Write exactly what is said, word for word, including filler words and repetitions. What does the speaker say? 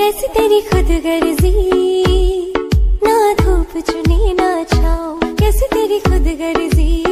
कैसी तेरी खुद गर्जी, ना धूप चुनी ना छाँव, कैसी तेरी खुद गर्जी।